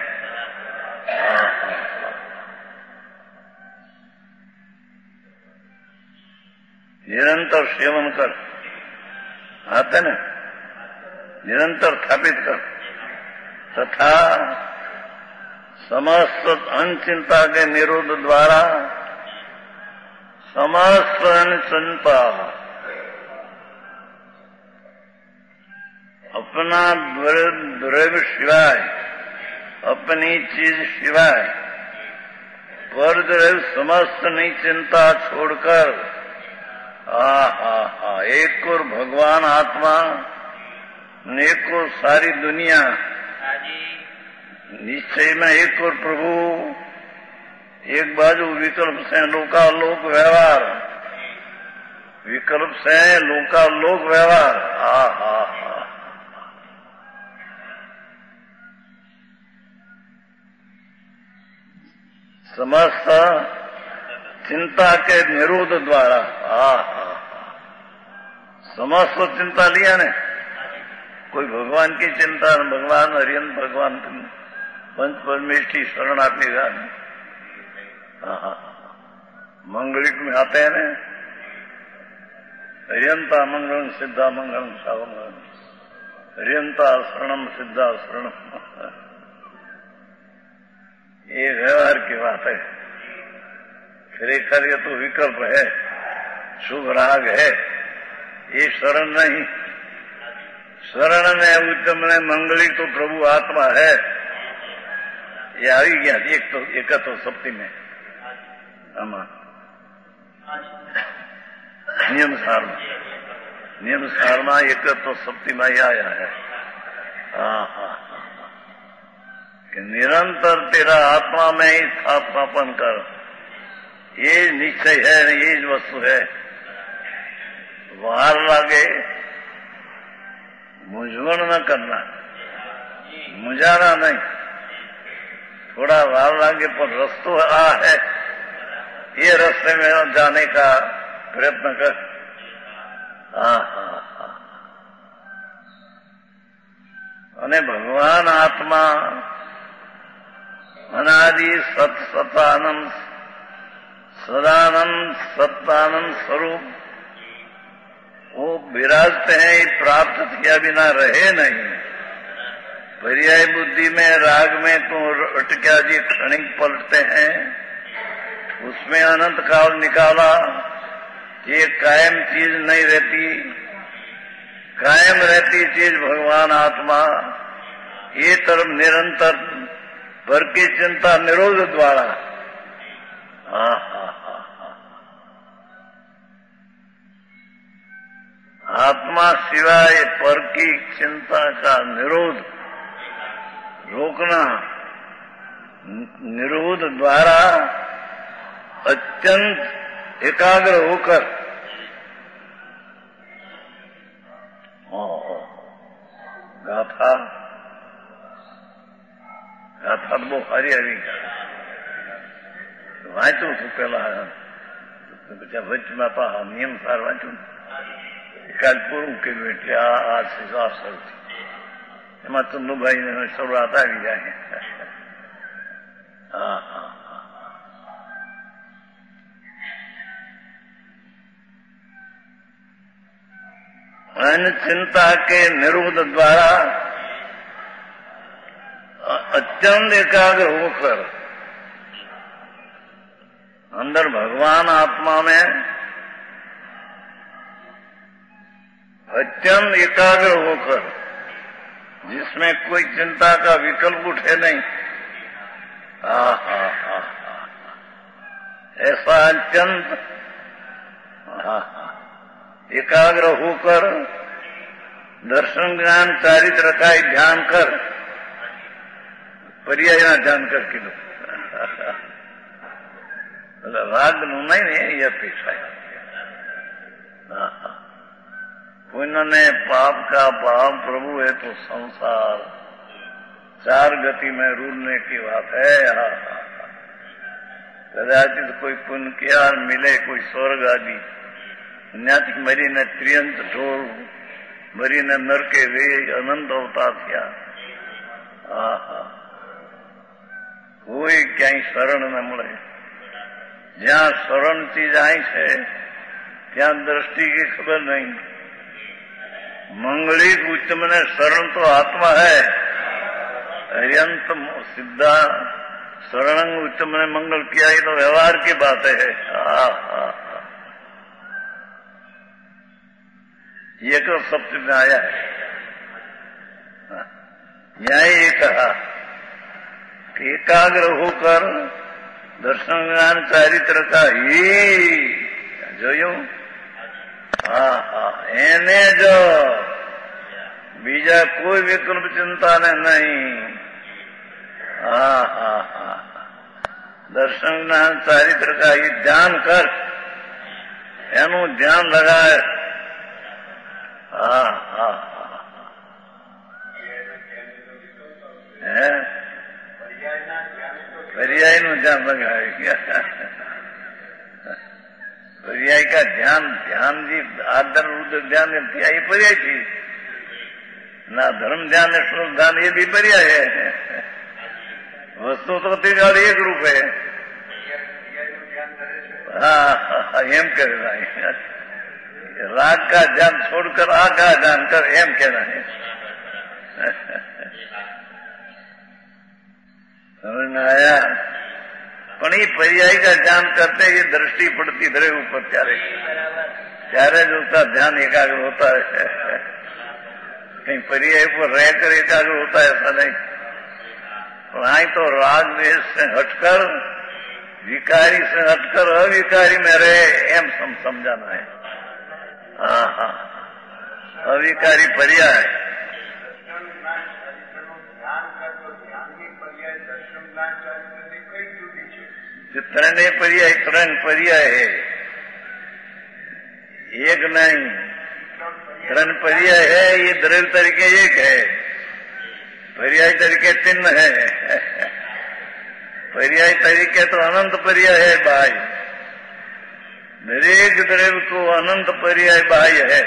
निरंतर सेवन कर, आते न निरंतर स्थापित कर, तथा समस्त अनचिंता के निरोध द्वारा समस्त अनचिंता अपना द्रव्य सिवाय, अपनी चीज सिवाय पर द्रव्य समस्त नहीं चिंता छोड़कर हा हा हा एक और भगवान आत्मा, एक और सारी दुनिया, निश्चय में एक और प्रभु, एक बाजू विकल्प से लोकालोक व्यवहार, विकल्प से लोकालोक व्यवहार। हा हा हा समस्त चिंता के निरोध द्वारा, हा हा समस्त चिंता लिया ने, कोई भगवान की चिंता, भगवान हरियन भगवान पंच परमेष्ठी शरण आपेगा। हाँ मंगलिक में आते हैं ना, हरियंता मंगलम सिद्धा मंगलम सावंगलम, हरियंता शरणम सिद्धा शरणम। ये व्यवहार की बात है। फिर एक कार्य तो विकल्प है, शुभ राग है, ये शरण नहीं। शरण में उत्तम में मंगलिक तो प्रभु आत्मा है, ये आ गया एक तो एक तो सप्ती में आमा नियम सार में, नियम सार में एक तो सप्ती में आया है। हाँ हाँ कि निरंतर तेरा आत्मा में ही स्थापन कर, ये निश्चय है, ये वस्तु है। वार लागे मुझवण न करना, मुझाना नहीं, थोड़ा वार लागे पर रस्तो आ है, ये रास्ते में जाने का प्रयत्न कर। हाँ हाँ हाँ अने भगवान आत्मा अनादि सत सतानंद सदानंद सत्तानंद स्वरूप वो विराजते हैं, प्राप्त किया बिना रहे नहीं। पर्याय बुद्धि में राग में तो अटक्या जी क्षणिक पलटते हैं, उसमें अनंत काल निकाला, ये कायम चीज नहीं रहती, कायम रहती चीज भगवान आत्मा, ये तरफ निरंतर पर की चिंता निरोध द्वारा। हाँ हाँ आत्मा सिवाय पर की चिंता का निरोध रोकना, निरोध द्वारा अत्यंत एकाग्र होकर गाथा गाथा तो बहुत सारी हरी वाँचू છું પેલા પછી વચમાં પા નિયમ સાર વાંચું કાલ પૂરું કર્યું એટલે આ આ શરૂ થઈ એમાં ચંદુભાઈને શરૂઆત આવી જાય. હા હા अन चिंता के निरोध द्वारा अत्यंत एकाग्र होकर अंदर भगवान आत्मा में अत्यंत एकाग्र होकर, जिसमें कोई चिंता का विकल्प उठे नहीं, हा हा हा ऐसा अत्यंत हा एकाग्र होकर दर्शन ज्ञान चारित्र का ही ध्यान कर, पर्याय ध्यान कर किलो એટલે રાગનું નહીં ને એ અપેક્ષા. पुण्य ने पाप का भाव प्रभु है तो संसार चार गति में रूलने की बात है. कदाचित कोई पुण्य किया मिले कोई स्वर्ग आदि, न्याति मरीने त्रियंत ढोल मरीने नरके वे अनंत अवतार किया. कोई क्या शरण न મળે. જ્યાં શરણ ચીજ आई છે ત્યાં दृष्टि की खबर नहीं. मंगलिक उच्चम ने शरण तो आत्मा है. अरियंत सिद्धा शरण उच्चम ने मंगल किया, ये तो व्यवहार की बात है. ये तो सप्त में आया है. यहाँ ये कहा कि एकाग्र होकर दर्शन ज्ञान चारित्र का ही જોયું. હા હા એને જો બીજા કોઈ વિકલ્પ ચિંતા ને નહીં. હા હા હા દર્શન જ્ઞાન ચારિત્ર કા ये ધ્યાન કર, એનું ધ્યાન લગાય. હા હા હે पर्याय નું ધ્યાન લગાય. पर्याय का ध्यान ध्यान जी आदर रुद्र ध्यान ये पर्याय थी ना. धर्म ध्यान श्लोक ध्यान ये भी पर्याय है. वस्तु तो तीन एक रूप है. हाँ एम कहना है. राग का ध्यान छोड़कर आ का ध्यान कर एम कहना है. समझ में आया. પણ એ પર્યાય का ध्यान करते ये दृष्टि पड़ती धरे ऊपर ત્યારે ત્યારે जो उसका ध्यान एकाग्र होता है. कहीं पर्याय पर रहकर एकाग्र होता है ऐसा नहीं. पर आई तो राग द्वेष से हटकर विकारी से हटकर अविकारी में रहे एम सम समझाना है. हाँ हाँ अविकारी पर्याय. ત્રણે પર્યાય ત્રણ પર્યાય है, एक नहीं. ત્રણ पर्याय है. ये द्रव्य तरीके एक है, पर्याय तरीके तीन है. पर्याय तरीके तो अनंत पर्याय है भाई. दरेक द्रव्य को अनंत पर्याय बाह्य है.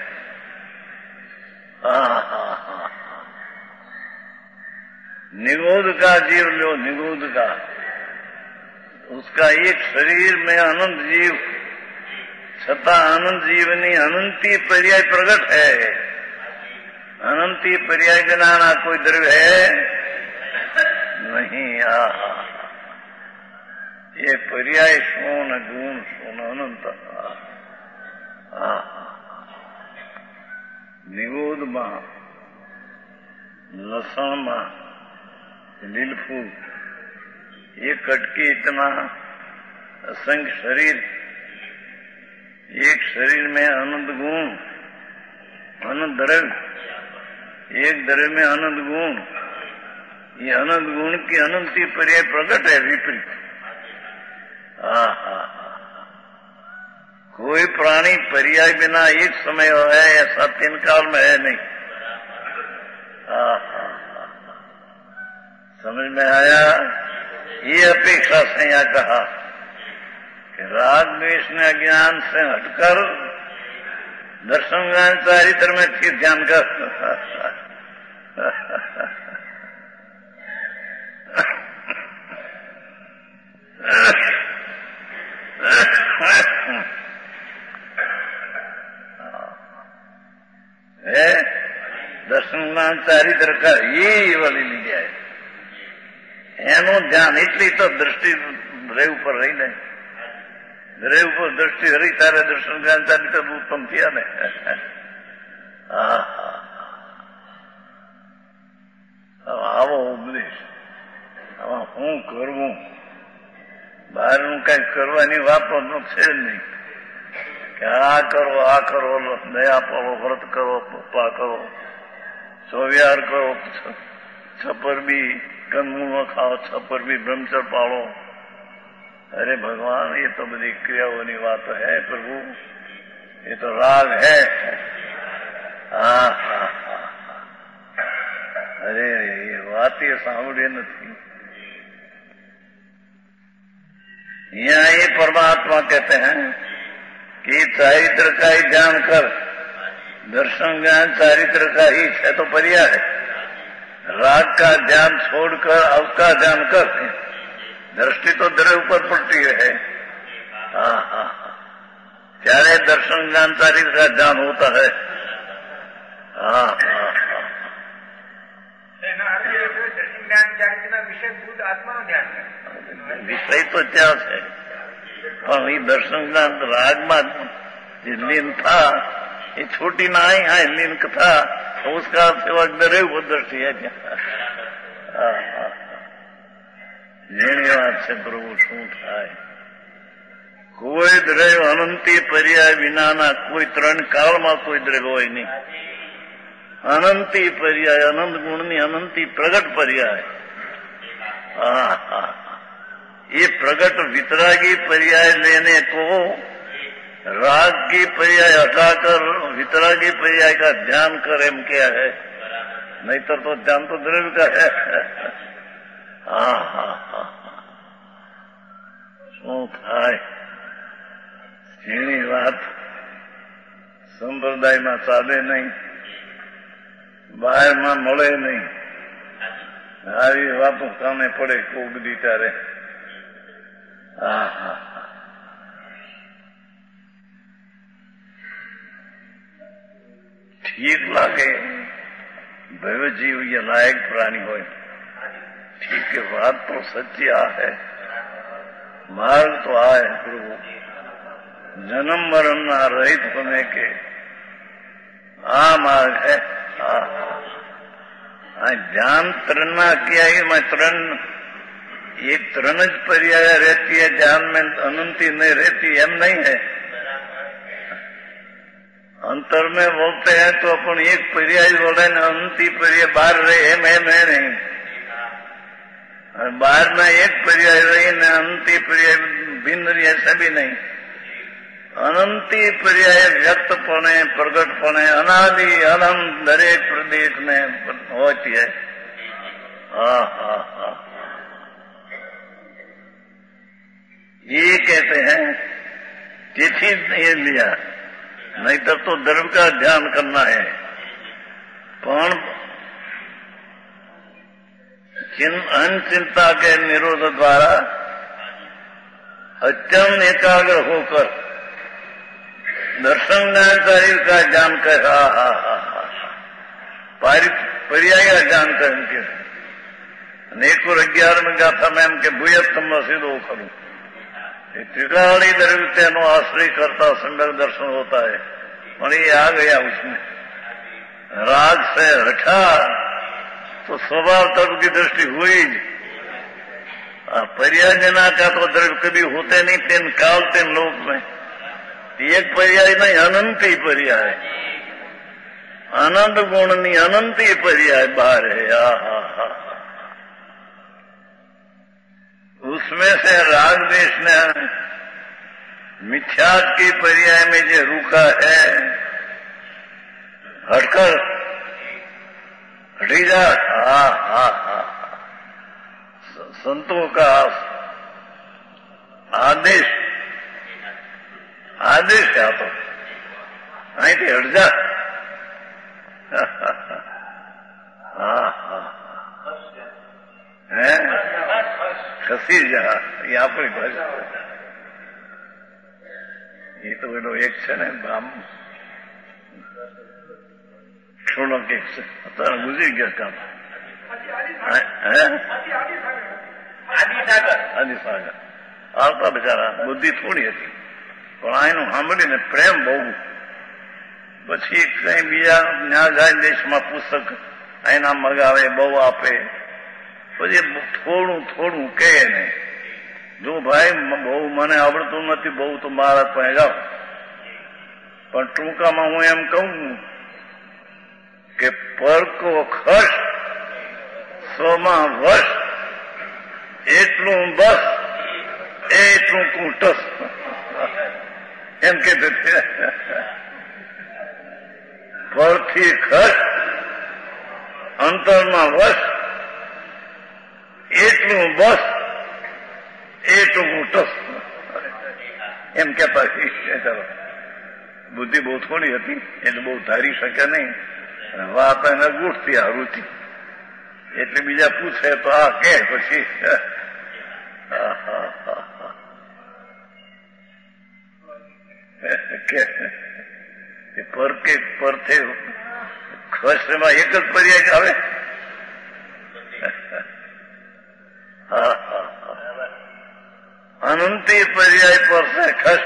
निगोद का जीव लो, निगोद का उसका एक शरीर में अनंत जीव छता अनंत जीवनी अनंती पर्याय प्रकट है. अनंती पर्याय बिना ना कोई द्रव्य है नहीं. आ ये पर्याय सोन गुण सोन अनंत. निगोद में लसन में लीलफू एक कटकी इतना असंख्य शरीर, एक शरीर में अनंत गुण अनंत द्रव्य, एक द्रव्य में अनंत गुण. ये अनंत गुण की अनंती पर्याय प्रकट है विपरीत. हाँ हाँ कोई प्राणी पर्याय बिना एक समय है ऐसा तीन काल में है नहीं. हाँ हाँ समझ में आया. ये अपेक्षा से यहाँ कहा कि राग द्वेष ने अज्ञान से हटकर दर्शन ज्ञान चारित्र में फिर ध्यान कर. दर्शन ज्ञान चारित्र का ये वाली ली जाए. એનું ધ્યાન એટલી તો દ્રષ્ટિ હૃદય ઉપર રહી ને. હૃદય ઉપર દ્રષ્ટિ રહી તારે દર્શન જ્ઞાન ચારિત્ર ઉત્તમ થયા ને. આવો ઉપદેશ આમાં શું કરવું. બહારનું કઈ કરવાની વાતો છે જ નહીં કે આ કરો આ કરો દયા પાડો વ્રત કરો પપ્પા કરો ચોવ્યાર કરો છપર બી કંદમૂળ ખાઓ છપર બી બ્રહ્મચર પાળો अरे भगवान, ये तो बड़ी क्रियाओं बात है प्रभु, ये तो राग है। हा हा हा अरे ये बात ये सांभળી નથી। यहाँ ये परमात्मा कहते हैं कि चारित्र का ही ध्यान कर, दर्शन ज्ञान चारित्र का ही है तो पर्याय है। राग का ध्यान छोड़कर अब का ध्यान कर, दृष्टि तो तेरे ऊपर पड़ती है। हाँ हाँ ત્યારે दर्शन ज्ञान चारित्र का ध्यान होता है। हाँ हाँ हाँ दर्शन ज्ञान चारित्र विषय भूत आत्मा ध्यान है। विषय तो क्या है, पर ये दर्शन ज्ञान राग में लीन था, ये छोटी ना आई हाँ लीन था, तो उसका सेवा दरे वो दृष्टि है क्या। જેની વાત છે પ્રભુ, શું થાય? કોઈ દ્રવ્ય અનંતી પર્યાય વિનાના કોઈ ત્રણ કાળમાં કોઈ દ્રવ્ય હોય નહીં। અનંતી પર્યાય, અનંત ગુણની અનંતી પ્રગટ પર્યાય। હા હા ये प्रगट वितरागी पर्याय लेने को राग की पर्याय हटाकर वितरागी पर्याय का ध्यान कर, एम क्या है? नहीं तो, तो ध्यान तो द्रव्य का है। हाँ हाँ हाँ શું થાય? એની વાત સંપ્રદાયમાં ચાલે નહીં, બહારમાં મળે નહીં। આવી વાતો કામે પડે કોક દી ત્યારે। હા હા ठीक लागे भैव जीव ये लायक प्राणी हो। ठीक है, बात तो सच्ची आ है, मार्ग तो आए प्रभु, जन्म मरण ना रहित होने के आ मार्ग है। आ ध्यान त्रणना किया ही मैं त्रण एक त्रण ज पर्याय रहती है, ध्यान में अनंती नहीं रहती, एम नहीं है। अंतर में बोलते हैं तो अपन एक पर्याय बोले न अनंती पर्याय बाहर रहे, एम एम है नहीं। बाहर में एक पर्याय रही न अनंती पर्याय भिन्न रही, ऐसा भी नहीं। अनंती पर्याय व्यक्त पने प्रगट पने अनादि अनंत दरेक प्रदेश में होती है। हा हा हा ये कहते हैं तिथि ये लिया, नहीं तब तो धर्म का ध्यान करना है। पण अनचिंता के निरोध द्वारा अत्यंत एकाग्र होकर दर्शन ज्ञान शरीर का ज्ञान कर, हा हा हा हा पर्याय का ज्ञान कर अनेकों अग्यार में गाथा में एम के भूयत्तम सीधो करूं। त्रिकाली द्रव्य तेनो आश्रय करता संडक दर्शन होता है। और ये आ गया उसमें राग से हटा तो स्वभाव तत्व की दृष्टि हुई। पर्याय जना का तो द्रव्य कभी होते नहीं, तीन काल तीन लोक में एक पर्याय नहीं, अनंती पर्याय, अनंत गुण नहीं अनंती पर्याय बाहर है। हा हा हा उसमें से राग देश ने मिथ्यात की पर्याय में जो रुका है, हटकर हटी जा। हा हा हा संतों का आदेश आदेश क्या तो नहीं थी, हट जा। हा हा है खसी जा, ये આપણી ભાષા। ये तो એનો એક છે ને બામ છોડો કે અત્યારે ગુજરી ગયા કામ। આદિ સાગર આવતા બિચારા બુદ્ધિ થોડી હતી, પણ આ એનું સાંભળીને પ્રેમ બહુ। પછી કઈ બીજા ન્યા જાય દેશમાં પુસ્તક એના મગાવે, બહુ આપે, પછી થોડું થોડું કહે ને, જો ભાઈ બહુ મને આવડતું નથી, બહુ તો મારા પાસે જાઓ। પણ ટૂંકામાં હું એમ કહું કે પરકો ખર્ચ સોમાં વર્ષ એટલું બસ એટલું કુટસ એમ કહેતો પરથી ખસ અંતરમાં વસ એટલું બસ એટલું કુટસ એમ કહેતા ચાલો બુદ્ધિ બહુ થોડી હતી એટલે બહુ ધારી શકે નહીં. વાત એને ગુઠતી આ રૂચિ એટલે બીજા પૂછે તો આ કે પછી પર કે પરથે ખસમાં એક જ પર્યાય આવે. અનંતી પર્યાય પરસે ખસ.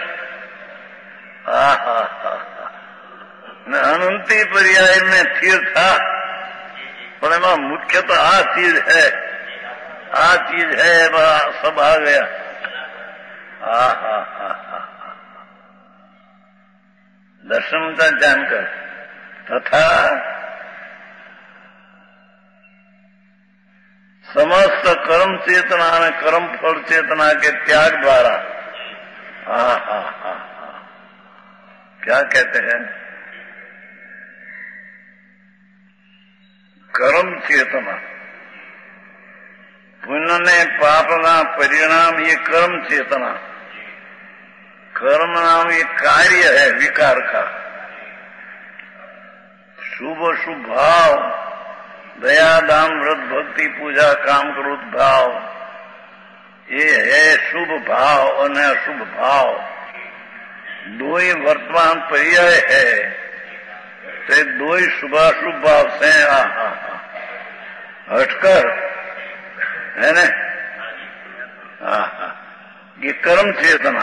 अनंती पर्याय में स्थिर था पर एમાં मुख्य तो आ चीज है आ चीज है सब आ गया. हा हा हा हा दर्शनता जानकर तथा समस्त कर्म चेतना और कर्म फल चेतना के त्याग द्वारा हा हा हा क्या कहते हैं कर्म चेतना पुण्य ने पाप ना परिणाम ये कर्म चेतना. कर्म नाम ये कार्य है विकार का. शुभ शुभ भाव दया दान व्रत भक्ति पूजा काम क्रोध भाव ये है शुभ भाव और अशुभ भाव. दो ही वर्तमान पर्याय है तो दो ही शुभाशुभ भाव से हटकर है न ये कर्म चेतना.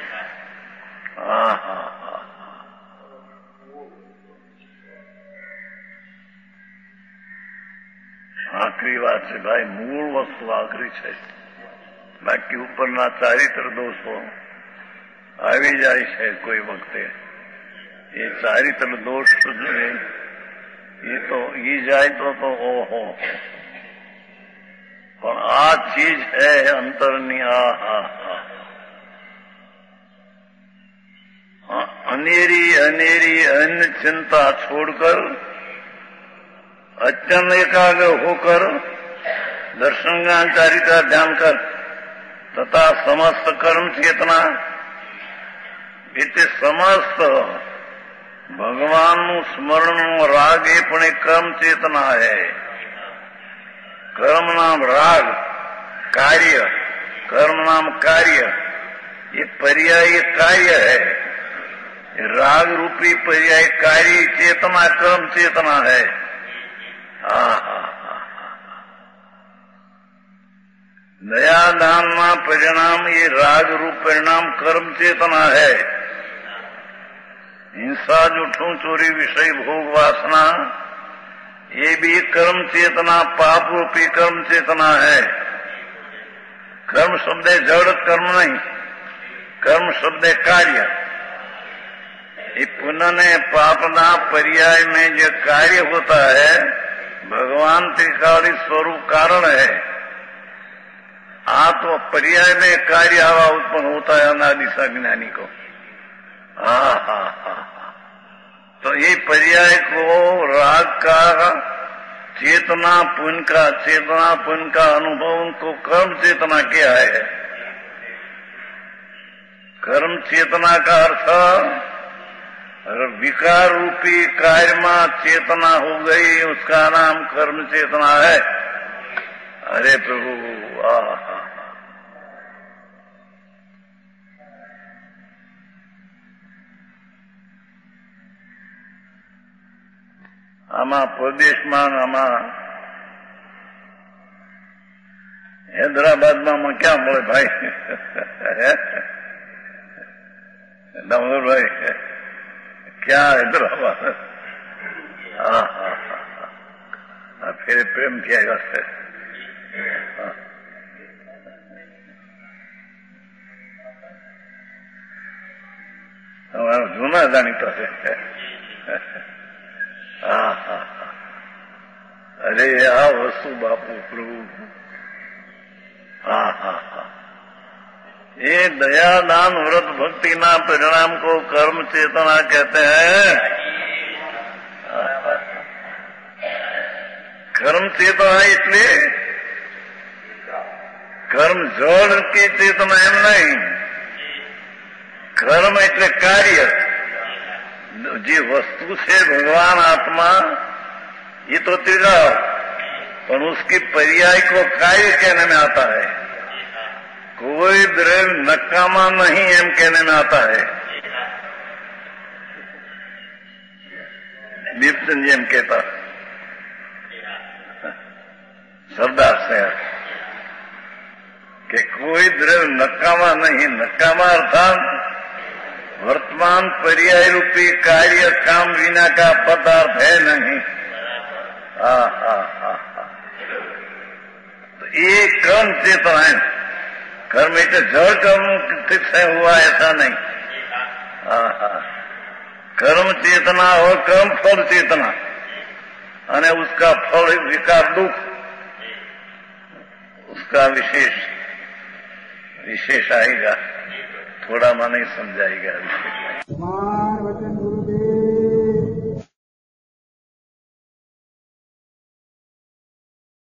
आखिरी बात है भाई मूल वस्तु आखिरी है. बाकी उपरना चारित्र दोषो આવી જાય છે કોઈ વખતે એ ચારિત્ર દોષ એ તો ઈ જાય તો તો ઓહો પણ આ ચીજ है અંતરની આ હા હા अनेरी अनेरी अन्य चिंता छोड़कर अत्यंत एकाग्र होकर दर्शन ज्ञान चारित्रा ध्यान कर तथा समस्त कर्म चेतना એટલે સમસ્ત ભગવાનનું સ્મરણનું રાગ એ પણ એક કર્મ ચેતના है. कर्म नाम राग कार्य कर्म नाम कार्य ये पर्याय कार्य है. राग रूपी पर्याय कार्य चेतना कर्म चेतना है. हा हा दया दान ना परिणाम ये राग रूप परिणाम कर्म चेतना है. हिंसा जुठू चोरी विषय भोग वासना ये भी कर्म चेतना पाप रूपी कर्म चेतना है. कर्म शब्द जड़ कर्म नहीं कर्म शब्द कार्य. ये पुण्य ने पापना पर्याय में जो कार्य होता है भगवान त्रिकाली स्वरूप कारण है. आ तो पर्याय में कार्य हवा उत्पन्न होता है अनादि ज्ञानी को. हा हा हा तो ये पर्याय को राग का चेतना पुण्य का चेतना पुण्य का अनुभव उनको कर्म चेतना क्या है. कर्म चेतना का अर्थ विकार रूपी कार्य में चेतना हो गई उसका नाम कर्म चेतना है. अरे प्रभु आहा આમાં પ્રદેશમાં આમાં हैदराबादમાં ક્યાં મળે ભાઈ દામોદર ભાઈ क्या हैदराबाद હા હા હા फिर प्रेम किया जाता है. हमारा जूना जानीता है. हा हा अरे आ वस्तु बापू प्रभु हा हा हा ये दया दान व्रत भक्ति ना परिणाम को कर्म चेतना कहते हैं। कर्म चेतना इसलिए कर्म जड़ की चेतना एम नहीं, कर्म એટલે कार्य। जी वस्तु से भगवान आत्मा ये तो त्रिला, पर उसकी पर्याय को कार्य कहने में आता है। कोई द्रव्य नकामा नहीं एम कहने में आता है। दीपचंद जी एम कहता शब्दार्थ से कि कोई द्रव्य नकामा नहीं, नकामा अर्थात वर्तमान पर्याय रूपी कार्य काम विना का पदार्थ है नहीं। हा हा हा हा तो ये कर्म चेतना है। कर्म એટલે જળ કર્મ से हुआ ऐसा नहीं। हा हा कर्म चेतना और कर्म फल चेतना અને उसका फल विकार दुख, उसका विशेष विशेष आएगा, थोड़ा माने समझाएगा विशेष।